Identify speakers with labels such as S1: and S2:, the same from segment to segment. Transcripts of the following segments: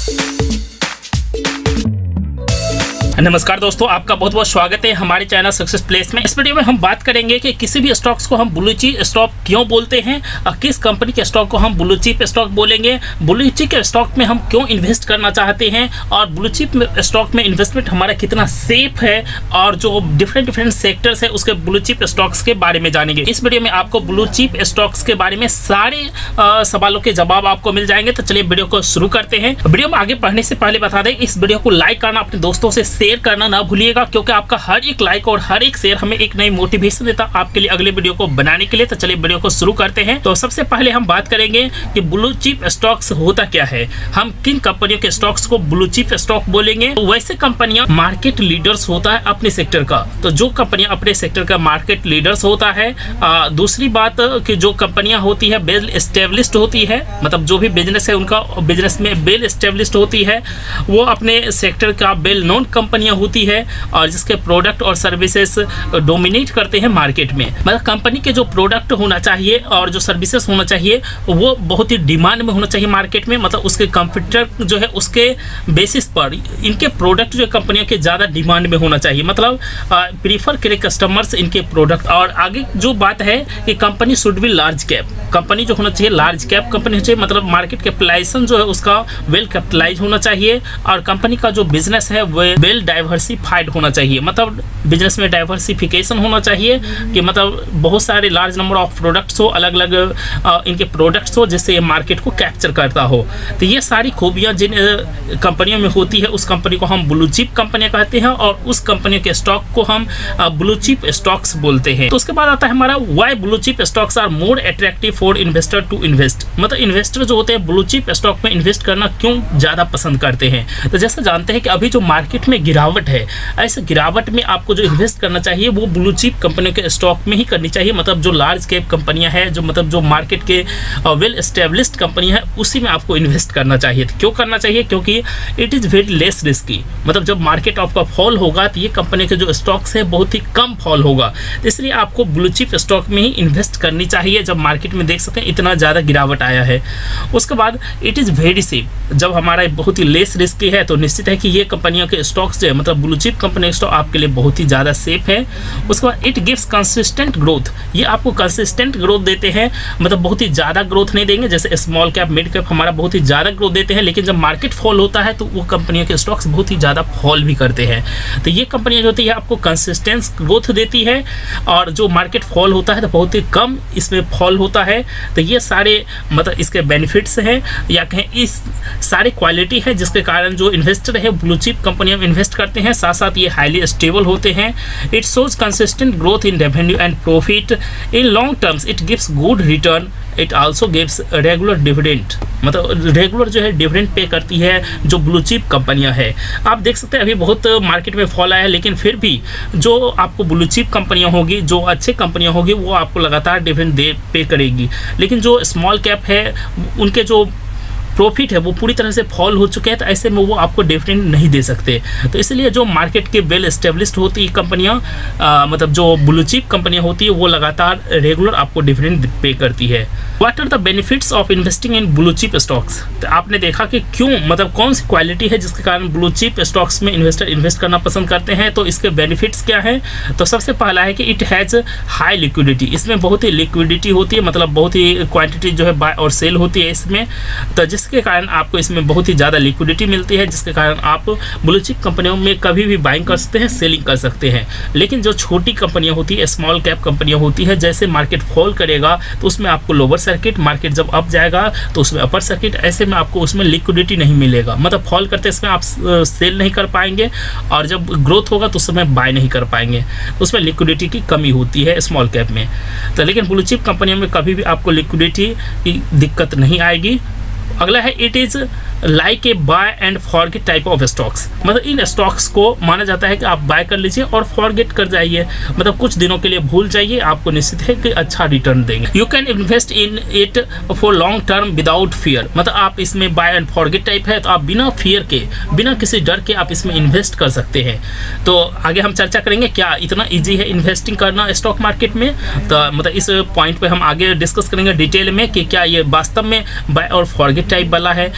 S1: नमस्कार दोस्तों, आपका बहुत बहुत स्वागत है हमारे चैनल सक्सेस प्लेस में। इस वीडियो में हम बात करेंगे कि किसी भी स्टॉक्स को हम ब्लू चिप स्टॉक क्यों बोलते हैं और किस कंपनी के स्टॉक को हम ब्लू चिप स्टॉक बोलेंगे, ब्लू चिप के स्टॉक में हम क्यों इन्वेस्ट करना चाहते हैं और ब्लू चिप स्टॉक में इन्वेस्टमेंट हमारा कितना सेफ है और जो डिफरेंट सेक्टर्स है उसके ब्लू चिप स्टॉक्स के बारे में जानेंगे। इस वीडियो में आपको ब्लू चिप स्टॉक्स के बारे में सारे सवालों के जवाब आपको मिल जाएंगे। तो चलिए वीडियो को शुरू करते हैं। वीडियो में आगे बढ़ने से पहले बता दें, इस वीडियो को लाइक करना, अपने दोस्तों से शेयर करना ना भूलिएगा, क्योंकि आपका हर एक लाइक और हर एक शेयर हमें एक नई मोटिवेशन देता है आपके लिए अगले वीडियो को बनाने के लिए। तो चलिए वीडियो को शुरू करते हैं। तो सबसे पहले हम बात करेंगे कि ब्लू चिप स्टॉक्स होता क्या है, हम किन कंपनियों के स्टॉक्स को ब्लू चिप स्टॉक बोलेंगे। तो वैसे कंपनियां मार्केट लीडर्स होता है अपने सेक्टर का, तो जो कंपनियां अपने सेक्टर का मार्केट लीडर्स होता है। दूसरी बात कि जो कंपनियां होती है वेल एस्टेब्लिश्ड होती है, मतलब जो भी बिजनेस है उनका बिजनेस में वेल एस्टेब्लिश्ड होती है, वो अपने सेक्टर का वेल नोन कंपनियां होती है और जिसके प्रोडक्ट और सर्विसेज डोमिनेट करते हैं मार्केट में। मतलब कंपनी के जो प्रोडक्ट होना चाहिए और जो सर्विसेज होना चाहिए वो बहुत ही डिमांड में होना चाहिए मार्केट में। मतलब उसके कंप्यूटर जो है उसके बेसिस पर इनके प्रोडक्ट जो कंपनियों के ज़्यादा डिमांड में होना चाहिए, मतलब प्रीफर करे कस्टमर्स इनके प्रोडक्ट। और आगे जो बात है कि company should be large cap, company जो होना चाहिए लार्ज कैप कंपनी होनी चाहिए, मतलब मार्केट कैपिटलाइजेशन जो है उसका वेल कैपिटलाइज होना चाहिए और कंपनी का जो बिजनेस है वो वेल डाइवर्सिफाइड होना चाहिए। मतलब बिजनेस में डाइवर्सिफिकेशन होना चाहिए कि मतलब बहुत सारे लार्ज नंबर ऑफ प्रोडक्ट्स हो, अलग अलग इनके प्रोडक्ट्स हो, जिससे ये मार्केट को कैप्चर करता हो। तो ये सारी खूबियां जिन कंपनियों में होती है उस कंपनी को हम ब्लू चिप कंपनियां कहते हैं और उस कंपनी के स्टॉक को हम ब्लू चिप स्टॉक्स बोलते हैं। तो उसके बाद आता है हमारा why blue chip stocks are more attractive for investor to invest. मतलब इन्वेस्टर जो होते हैं ब्लू चिप स्टॉक में इन्वेस्ट करना क्यों ज़्यादा पसंद करते हैं। तो जैसा जानते हैं कि अभी जो मार्केट में गिरावट है, ऐसे गिरावट में आपको जो इन्वेस्ट करना चाहिए वो ब्लू चिप कंपनियों के स्टॉक में ही करनी चाहिए। मतलब जो लार्ज कैप कंपनियां हैं, जो मतलब जो मार्केट के वेल एस्टेब्लिश्ड कंपनियां हैं, उसी में आपको इन्वेस्ट करना चाहिए। तो क्यों करना चाहिए? क्योंकि it is very less risky. मतलब जब मार्केट आपका फॉल होगा तो ये कंपनी के जो स्टॉक्स है बहुत ही कम फॉल होगा, इसलिए आपको ब्लू चिप स्टॉक में ही इन्वेस्ट करनी चाहिए जब मार्केट में देख सकते हैं इतना ज़्यादा गिरावट आया है। उसके बाद इट इज़ वेरी सेफ, जब हमारा बहुत ही लेस रिस्की है तो निश्चित है कि ये कंपनियों के स्टॉक्स जो है मतलब ब्लू चिप कंपनी स्टॉक आपके लिए बहुत ही ज़्यादा सेफ है। उसके बाद इट गिव्स कंसिस्टेंट ग्रोथ, ये आपको कंसिस्टेंट ग्रोथ देते हैं, मतलब बहुत ही ज़्यादा ग्रोथ नहीं देंगे। जैसे स्मॉल कैप मिड कैप हमारा बहुत ही ज़्यादा ग्रोथ देते हैं, लेकिन जब मार्केट फॉल होता है तो वो कंपनियों के स्टॉक्स बहुत ही ज़्यादा फॉल भी करते हैं। तो ये कंपनियाँ जो होती है आपको कंसिस्टेंस ग्रोथ देती है और जो मार्केट फॉल होता है तो बहुत ही कम इसमें फॉल होता है। तो ये सारे मतलब इसके बेनिफिट्स हैं या कहें इस सारे क्वालिटी है जिसके कारण जो इन्वेस्टर है ब्लू चिप कंपनियों में इन्वेस्ट करते हैं। साथ साथ ये हाईली स्टेबल होते हैं। It shows consistent growth in revenue and profit in long terms. It gives good return. It also gives regular dividend, मतलब रेगुलर जो है डिविडेंड पे करती है जो ब्लू चिप कंपनियां हैं। आप देख सकते हैं अभी बहुत मार्केट में फॉल आया है, लेकिन फिर भी जो आपको ब्लू चिप कंपनियां होगी, जो अच्छे कंपनियां होगी, वो आपको लगातार डिविडेंड पे करेगी। लेकिन जो स्मॉल कैप है उनके जो प्रॉफिट है वो पूरी तरह से फॉल हो चुके हैं, तो ऐसे में वो आपको डिविडेंड नहीं दे सकते। तो इसलिए जो मार्केट के वेल एस्टेब्लिश्ड होती कंपनियां, मतलब जो ब्लू चिप कंपनियां होती है वो लगातार रेगुलर आपको डिविडेंड पे करती है। What are the benefits of investing in blue chip stocks. तो आपने देखा कि क्यों, मतलब कौन सी क्वालिटी है जिसके कारण ब्लू चिप स्टॉक्स में इन्वेस्टर इन्वेस्ट करना पसंद करते हैं। तो इसके बेनिफिट्स क्या है? तो सबसे पहला है कि इट हैज़ हाई लिक्विडिटी, इसमें बहुत ही लिक्विडिटी होती है, मतलब बहुत ही क्वांटिटी जो है बाय और सेल होती है इसमें। तो जिसके कारण आपको इसमें बहुत ही ज़्यादा लिक्विडिटी मिलती है, जिसके कारण आप ब्लू चिप कंपनियों में कभी भी बाइंग कर सकते हैं, सेलिंग कर सकते हैं। लेकिन जो छोटी कंपनियां होती है, स्मॉल कैप कंपनियां होती है, जैसे मार्केट फॉल करेगा तो उसमें आपको लोअर सर्किट, मार्केट जब अप जाएगा तो उसमें अपर सर्किट, ऐसे में आपको उसमें लिक्विडिटी नहीं मिलेगा। मतलब फॉल करते इसमें आप सेल नहीं कर पाएंगे और जब ग्रोथ होगा तो उस समय बाय नहीं कर पाएंगे, तो उसमें लिक्विडिटी की कमी होती है स्मॉल कैप में। तो लेकिन ब्लू चिप कंपनियों में कभी भी आपको लिक्विडिटी की दिक्कत नहीं आएगी। अगला है it is like a buy and forget type of stocks. मतलब इन स्टॉक्स को माना जाता है कि आप बाय कर लीजिए और फॉरगेट कर जाइए, मतलब कुछ दिनों के लिए भूल जाइए, आपको निश्चित है कि अच्छा रिटर्न देंगे। You can invest in it for long term without fear. मतलब आप इसमें बाय एंड फॉरगेट टाइप है तो आप बिना फियर के, बिना किसी डर के आप इसमें इन्वेस्ट कर सकते हैं। तो आगे हम चर्चा करेंगे क्या इतना ईजी है इन्वेस्टिंग करना स्टॉक मार्केट में। तो मतलब इस पॉइंट पर हम आगे डिस्कस करेंगे डिटेल में कि क्या ये वास्तव में बाय और फॉरगेट टाइप वाला है, क्या ये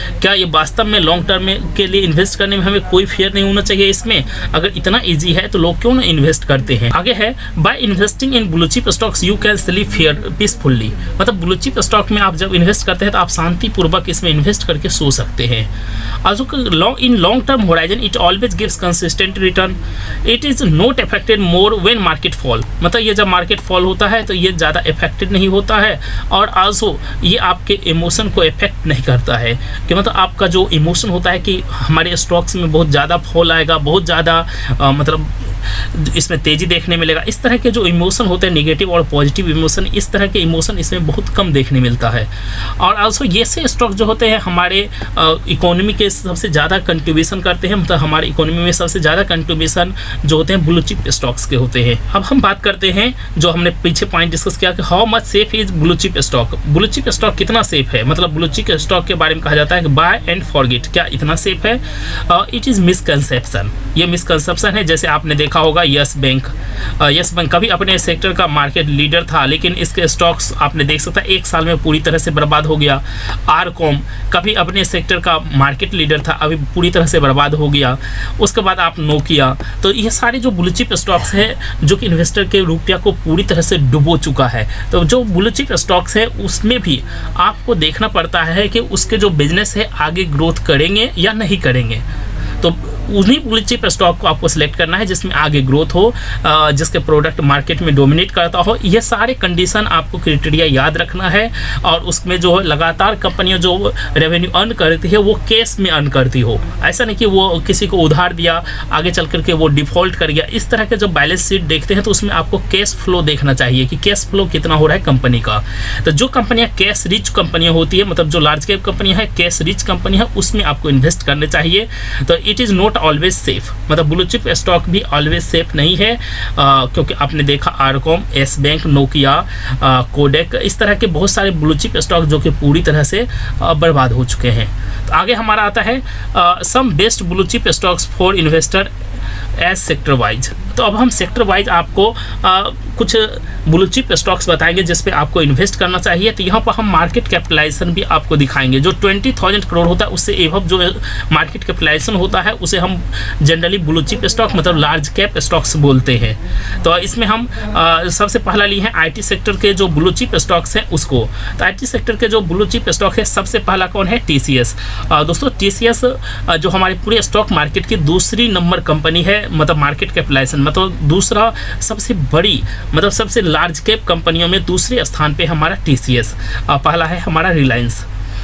S1: वास्तव में लॉन्ग टर्म के लिए इन्वेस्ट करने में हमें कोई फियर नहीं होना चाहिए। इसमें अगर इतना ईजी है तो लोग क्यों ना इन्वेस्ट करते हैं। आगे है by investing in blue chip stocks you can sleep peacefully. मतलब ब्लू चिप स्टॉक में आप जब इन्वेस्ट करते हैं तो आप शांतिपूर्वक इसमें इन्वेस्ट करके सो सकते हैं। In long term horizon it always gives consistent return, it is not affected more when market fall. मतलब ये जब मार्केट फॉल होता है तो ये ज़्यादा इफेक्टेड नहीं होता है, और आल्सो ये आपके इमोशन को इफेक्ट नहीं करता है कि मतलब आपका जो इमोशन होता है कि हमारे स्टॉक्स में बहुत ज़्यादा फॉल आएगा, बहुत ज़्यादा मतलब इसमें तेज़ी देखने मिलेगा। इस तरह के जो इमोशन होते हैं नेगेटिव और पॉजिटिव इमोशन, इस तरह के इमोशन इसमें बहुत कम देखने मिलता है। और आल्सो ये से स्टॉक जो होते हैं हमारे इकोनॉमी के सबसे ज़्यादा कंट्रीब्यूशन करते हैं, मतलब हमारे इकोनॉमी में सबसे ज़्यादा कंट्रीब्यूशन जो होते हैं ब्लू चिप स्टॉक्स के होते हैं। अब हम बात करते हैं जो हमने पीछे पॉइंट डिस्कस किया कि how much safe is blue chip stock. Blue chip stock कितना सेफ है, मतलब ब्लू चिप स्टॉक के बारे में कहा जाता है कि बाय एंड फॉरगेट। क्या इतना सेफ है? It is misconception. ये मिसकंसेप्शन है। जैसे आपने देखा होगा यस बैंक कभी अपने सेक्टर का मार्केट लीडर था, लेकिन इसके स्टॉक्स आपने देख सकता है एक साल में पूरी तरह से बर्बाद हो गया। आरकॉम कभी अपने सेक्टर का मार्केट लीडर था, अभी पूरी तरह से बर्बाद हो गया। उसके बाद आप नोकिया। तो ये सारे जो ब्लू चिप स्टॉक्स है जो कि इन्वेस्टर के रुपया को पूरी तरह से डुबो चुका है। तो जो ब्लू चिप स्टॉक्स है उसमें भी आपको देखना पड़ता है कि उसके जो बिजनेस है आगे ग्रोथ करेंगे या नहीं करेंगे। तो उन्हीं ब्लू चिप स्टॉक को आपको सिलेक्ट करना है जिसमें आगे ग्रोथ हो, जिसके प्रोडक्ट मार्केट में डोमिनेट करता हो। ये सारे कंडीशन आपको क्राइटेरिया याद रखना है, और उसमें जो लगातार कंपनियां जो रेवेन्यू अर्न करती है वो कैश में अर्न करती हो। ऐसा नहीं कि वो किसी को उधार दिया, आगे चल करके वो डिफॉल्ट कर गया। इस तरह के जब बैलेंस शीट देखते हैं तो उसमें आपको कैश फ्लो देखना चाहिए कि कैश फ्लो कितना हो रहा है कंपनी का। तो जो कंपनियाँ कैश रिच कंपनियाँ होती है, मतलब जो लार्ज कैप कंपनियाँ हैं, कैश रिच कंपनी है, उसमें आपको इन्वेस्ट करने चाहिए। तो it is not always safe. मतलब ब्लू चिप स्टॉक भी ऑलवेज सेफ नहीं है, क्योंकि आपने देखा आरकॉम, एस बैंक, नोकिया, कोडेक, इस तरह के बहुत सारे ब्लू चिप स्टॉक जो कि पूरी तरह से बर्बाद हो चुके हैं। तो आगे हमारा आता है some best blue chip stocks for investor as sector wise. तो अब हम सेक्टर वाइज आपको कुछ ब्लू चिप स्टॉक्स बताएंगे जिस पे आपको इन्वेस्ट करना चाहिए। तो यहाँ पर हम मार्केट कैपिटलाइजेशन भी आपको दिखाएंगे। जो 20,000 करोड़ होता है उससे एवं जो मार्केट कैपिटलाइजेशन होता है उसे हम जनरली ब्लू चिप स्टॉक मतलब लार्ज कैप स्टॉक्स बोलते हैं। तो इसमें हम सबसे पहला लिए हैं IT सेक्टर के जो ब्लू चिप स्टॉक्स हैं उसको। तो IT सेक्टर के जो ब्लू चिप स्टॉक है सबसे पहला कौन है? TCS। दोस्तों TCS जो हमारे पूरे स्टॉक मार्केट की दूसरी नंबर कंपनी है, मतलब मार्केट कैपिटलाइजेशन मतलब दूसरा सबसे बड़ी मतलब सबसे लार्ज कैप कंपनियों में दूसरे स्थान पे हमारा TCS। पहला है हमारा रिलायंस।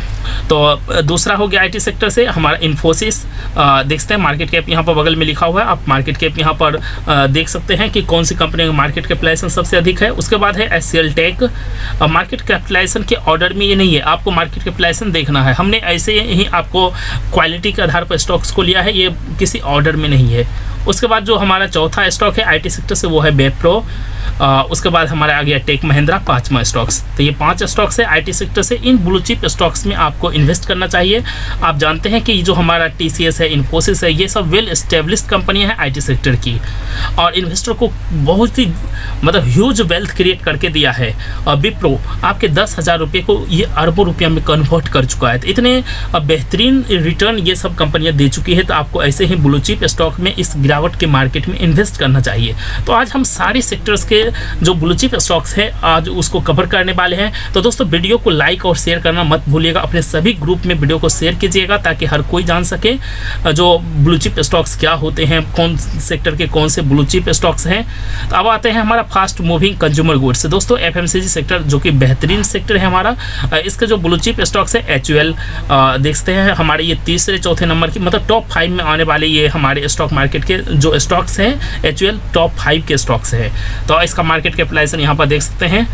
S1: तो दूसरा हो गया IT सेक्टर से हमारा इन्फोसिस। देखते हैं मार्केट कैप यहाँ पर बगल में लिखा हुआ है, आप मार्केट कैप यहाँ पर देख सकते हैं कि कौन सी कंपनी का मार्केट कैपिटलाइजेशन सबसे अधिक है। उसके बाद है HCL टेक। मार्केट कैपिटलाइजेशन के ऑर्डर में ये नहीं है, आपको मार्केट कैपिटलाइजेशन देखना है। हमने ऐसे ही आपको क्वालिटी के आधार पर स्टॉक्स को लिया है, ये किसी ऑर्डर में नहीं है। उसके बाद जो हमारा चौथा स्टॉक है IT सेक्टर से वो है वेप्रो। उसके बाद हमारा आ गया टेक महिंद्रा, पांचवा स्टॉक्स। तो ये 5 स्टॉक्स है IT सेक्टर से। इन ब्लू चिप स्टॉक्स में आपको इन्वेस्ट करना चाहिए। आप जानते हैं कि जो हमारा TCS है, इन्फोसिस है, ये सब वेल एस्टेब्लिश्ड कंपनियां हैं IT सेक्टर की, और इन्वेस्टर को बहुत ही मतलब ह्यूज वेल्थ क्रिएट करके दिया है। और विप्रो आपके 10,000 रुपये को ये अरबों रुपया में कन्वर्ट कर चुका है। तो इतने बेहतरीन रिटर्न ये सब कंपनियाँ दे चुकी है। तो आपको ऐसे ही ब्लू चिप स्टॉक में इस गिरावट के मार्केट में इन्वेस्ट करना चाहिए। तो आज हम सारे सेक्टर्स के जो ब्लू चिप स्टॉक्स है आज उसको कवर करने वाले हैं। तो दोस्तों वीडियो को लाइक और शेयर करना मत भूलिएगा, अपने सभी ग्रुप में वीडियो को शेयर कीजिएगा ताकि हर कोई जान सके जो ब्लू चिप स्टॉक्स क्या होते हैं, कौन सेक्टर के कौन से ब्लू चिप स्टॉक्स हैं। तो अब आते हैं हमारा फास्ट मूविंग कंज्यूमर गुड्स। दोस्तों FMCG सेक्टर जो कि बेहतरीन सेक्टर है हमारा, इसके जो ब्लू चिप स्टॉक्स है HUL देखते हैं हमारे ये तीसरे चौथे नंबर की मतलब टॉप 5 में आने वाले ये हमारे स्टॉक मार्केट के जो स्टॉक्स हैं HUL टॉप 5 के स्टॉक्स है। तो इसका मार्केट कैपिटलाइजेशन यहाँ पर देख सकते हैं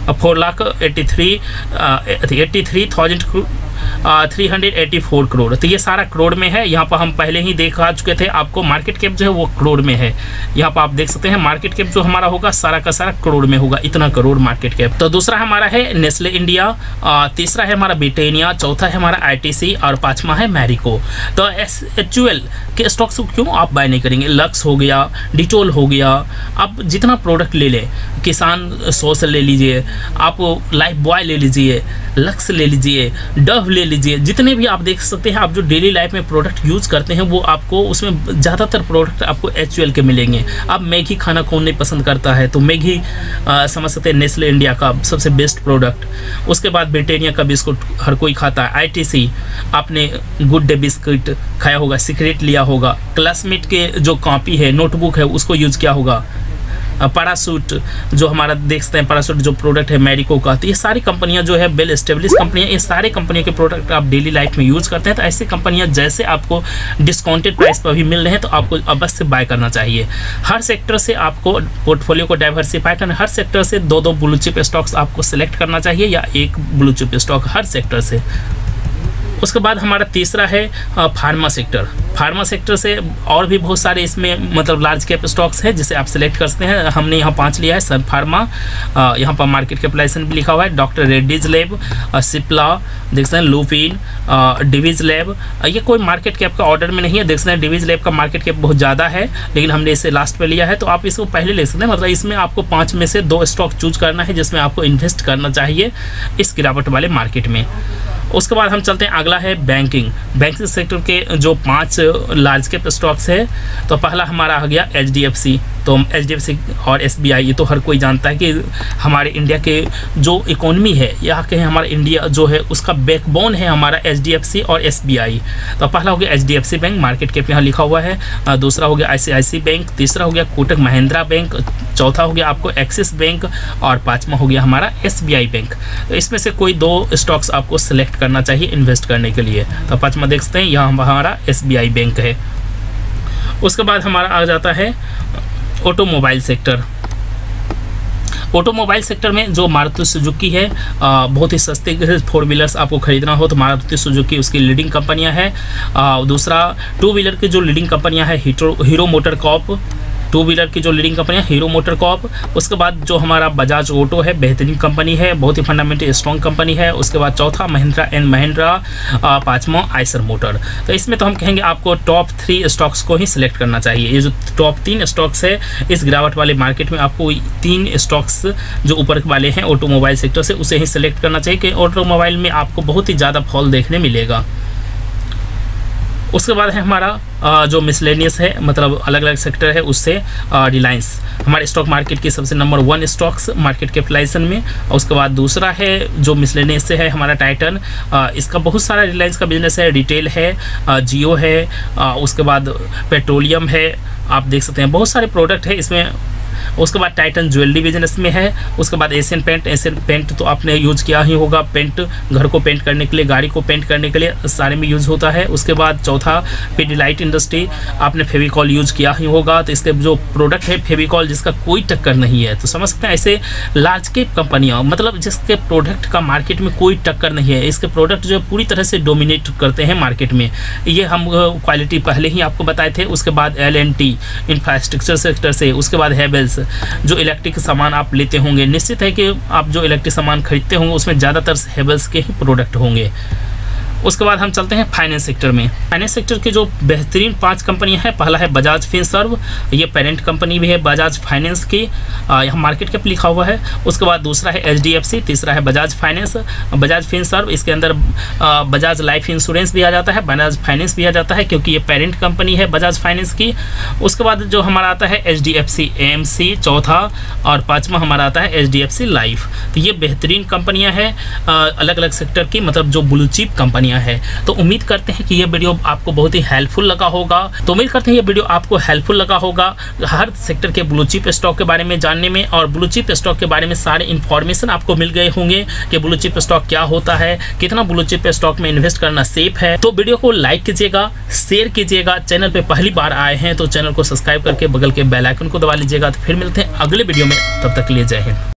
S1: 4,83,384 करोड़। तो ये सारा करोड़ में है। यहाँ पर हम पहले ही देखा चुके थे आपको, मार्केट कैप जो है वो करोड़ में है। यहाँ पर आप देख सकते हैं मार्केट कैप जो हमारा होगा सारा का सारा करोड़ में होगा, इतना करोड़ मार्केट कैप। तो दूसरा हमारा है नेस्ले इंडिया, तीसरा है हमारा ब्रिटानिया, चौथा है हमारा ITC और पांचवा है मैरिको। तो HUL के स्टॉक्स क्यों आप बाय नहीं करेंगे? लक्स हो गया, डिटोल हो गया, आप जितना प्रोडक्ट ले लें, किसान सोस ले लीजिए, आप लाइफ बॉय ले लीजिए, लक्स ले लीजिए, डव लाभ ले लीजिए। जितने भी आप देख सकते हैं, आप जो डेली लाइफ में प्रोडक्ट यूज़ करते हैं वो आपको उसमें ज़्यादातर प्रोडक्ट आपको HUL के मिलेंगे। अब मैगी खाना कौन नहीं पसंद करता है, तो मैगी समझ सकते हैं नेस्ले इंडिया का सबसे बेस्ट प्रोडक्ट। उसके बाद ब्रिटानिया का बिस्कुट हर कोई खाता है। ITC आपने गुड डे बिस्कुट खाया होगा, सीक्रेट लिया होगा। क्लासमेट के जो कॉपी है, नोटबुक है, उसको यूज़ किया होगा। पैराशूट जो हमारा देख सकते हैं, पैराशूट जो प्रोडक्ट है मैरिको का। तो ये सारी कंपनियां जो है वेल एस्टेब्लिश कंपनियां, ये सारे कंपनियों के प्रोडक्ट आप डेली लाइफ में यूज़ करते हैं। तो ऐसी कंपनियां जैसे आपको डिस्काउंटेड प्राइस पर भी मिल रहे हैं तो आपको अवश्य बाय करना चाहिए। हर सेक्टर से आपको पोर्टफोलियो को डाइवर्सिफाई करना, हर सेक्टर से 2-2 ब्लू चिप स्टॉक्स आपको सेलेक्ट करना चाहिए या एक ब्लू चिप स्टॉक हर सेक्टर से। उसके बाद हमारा तीसरा है फार्मा सेक्टर। फार्मा सेक्टर से और भी बहुत सारे इसमें मतलब लार्ज कैप स्टॉक्स है जिसे आप सिलेक्ट कर सकते हैं। हमने यहाँ 5 लिया है। सन फार्मा, यहाँ पर मार्केट कैपिटलाइजेशन भी लिखा हुआ है। डॉक्टर रेड्डीज लैब, सिप्ला, देख सकते हैं लुपिन, डिवीज लैब। ये कोई मार्केट कैप का ऑर्डर में नहीं है, देख सकते हैं डिवीज लैब का मार्केट कैप बहुत ज़्यादा है, लेकिन हमने इसे लास्ट पे लिया है। तो आप इसको पहले ले सकते हैं। मतलब इसमें आपको 5 में से 2 स्टॉक चूज करना है जिसमें आपको इन्वेस्ट करना चाहिए इस गिरावट वाले मार्केट में। उसके बाद हम चलते हैं, अगला है बैंकिंग सेक्टर के जो 5 लार्ज कैप स्टॉक्स है। तो पहला हमारा आ गया HDFC। तो HDFC और SBI ये तो हर कोई जानता है कि हमारे इंडिया के जो इकोनॉमी है, यहाँ के हमारा इंडिया जो है उसका बैकबोन है हमारा HDFC और SBI। तो पहला हो गया HDFC बैंक, मार्केट कैप यहाँ लिखा हुआ है। दूसरा हो गया ICICI बैंक, तीसरा हो गया कोटक महिंद्रा बैंक, चौथा हो गया आपको एक्सिस बैंक और 5वां हो गया हमारा SBI बैंक। तो इसमें से कोई 2 स्टॉक्स आपको सिलेक्ट करना चाहिए इन्वेस्ट करने के लिए। तो 5वां देख सकते हैं, यहाँ हमारा SBI बैंक है। उसके बाद हमारा आ जाता है ऑटोमोबाइल सेक्टर। ऑटोमोबाइल सेक्टर में जो मारुति सुजुकी है, बहुत ही सस्ते 4 व्हीलर्स आपको खरीदना हो तो मारुति सुजुकी उसकी लीडिंग कंपनियां है। दूसरा 2 व्हीलर की जो लीडिंग कंपनियां है हीरो मोटर कॉर्प, 2 व्हीलर की जो लीडिंग कंपनी है हीरो मोटर कॉर्प। उसके बाद जो हमारा बजाज ऑटो है, बेहतरीन कंपनी है, बहुत ही फंडामेंटल स्ट्रॉन्ग कंपनी है। उसके बाद चौथा महिंद्रा एंड महिंद्रा, 5वां आइसर मोटर। तो इसमें तो हम कहेंगे आपको टॉप 3 स्टॉक्स को ही सिलेक्ट करना चाहिए। ये जो टॉप 3 स्टॉक्स है इस गिरावट वाले मार्केट में, आपको 3 स्टॉक्स जो ऊपर वाले हैं ऑटोमोबाइल सेक्टर से उसे ही सिलेक्ट करना चाहिए कि ऑटोमोबाइल में आपको बहुत ही ज़्यादा फॉल देखने मिलेगा। उसके बाद है हमारा जो मिसलेनियस है, मतलब अलग अलग सेक्टर है, उससे रिलायंस हमारे स्टॉक मार्केट की सबसे नंबर 1 स्टॉक्स मार्केट कैपिटलाइजेशन में। और उसके बाद दूसरा है जो मिसलेनियस से है हमारा टाइटन। इसका बहुत सारा रिलायंस का बिजनेस है, रिटेल है, जियो है, उसके बाद पेट्रोलियम है, आप देख सकते हैं बहुत सारे प्रोडक्ट है इसमें। उसके बाद टाइटन ज्वेलरी बिजनेस में है। उसके बाद एशियन पेंट तो आपने यूज़ किया ही होगा, पेंट घर को पेंट करने के लिए, गाड़ी को पेंट करने के लिए सारे में यूज़ होता है। उसके बाद चौथा पिडिलाइट इंडस्ट्री, आपने फेविकॉल यूज़ किया ही होगा। तो इसके जो प्रोडक्ट है फेविकॉल जिसका कोई टक्कर नहीं है। तो समझ सकते हैं ऐसे लार्ज कैप कंपनियाँ, मतलब जिसके प्रोडक्ट का मार्केट में कोई टक्कर नहीं है, इसके प्रोडक्ट जो पूरी तरह से डोमिनेट करते हैं मार्केट में। ये हम क्वालिटी पहले ही आपको बताए थे। उसके बाद L&T इंफ्रास्ट्रक्चर सेक्टर से, उसके बाद हेवेल्स जो इलेक्ट्रिक सामान आप लेते होंगे, निश्चित है कि आप जो इलेक्ट्रिक सामान खरीदते होंगे उसमें ज़्यादातर हेवेल्स के ही प्रोडक्ट होंगे। उसके बाद हम चलते हैं फाइनेंस सेक्टर में। फाइनेंस सेक्टर की जो बेहतरीन 5 कंपनियां हैं, पहला है बजाज फिनसर्व, ये पेरेंट कंपनी भी है बजाज फाइनेंस की, यहाँ मार्केट कैप लिखा हुआ है। उसके बाद दूसरा है HDFC, तीसरा है बजाज फाइनेंस, बजाज फिनसर्व, इसके अंदर बजाज लाइफ इंश्योरेंस भी आ जाता है, बजाज फाइनेंस भी आ जाता है क्योंकि ये पेरेंट कंपनी है बजाज फाइनेंस की। उसके बाद जो हमारा आता है HDFC AMC चौथा, और 5वां हमारा आता है HDFC लाइफ। तो ये बेहतरीन कंपनियाँ हैं अलग अलग सेक्टर की, मतलब जो ब्लू चिप कंपनी है। तो उम्मीद करते हैं कि ये वीडियो आपको बहुत ही हेल्पफुल लगा होगा। तो उम्मीद करते हैं ये वीडियो आपको हेल्पफुल लगा होगा हर सेक्टर के ब्लू चिप स्टॉक के बारे में जानने में, और ब्लू चिप स्टॉक के बारे में सारे इन्फॉर्मेशन आपको मिल गए होंगे कि ब्लू चिप स्टॉक क्या होता है, कितना ब्लू चिप स्टॉक में इन्वेस्ट करना सेफ है। तो वीडियो को लाइक कीजिएगा, शेयर कीजिएगा, चैनल पे पहली बार आए हैं तो चैनल को सब्सक्राइब करके बगल के बेल आइकन को दबा लीजिएगा। तो फिर मिलते हैं अगले वीडियो में, तब तक के लिए जय हिंद।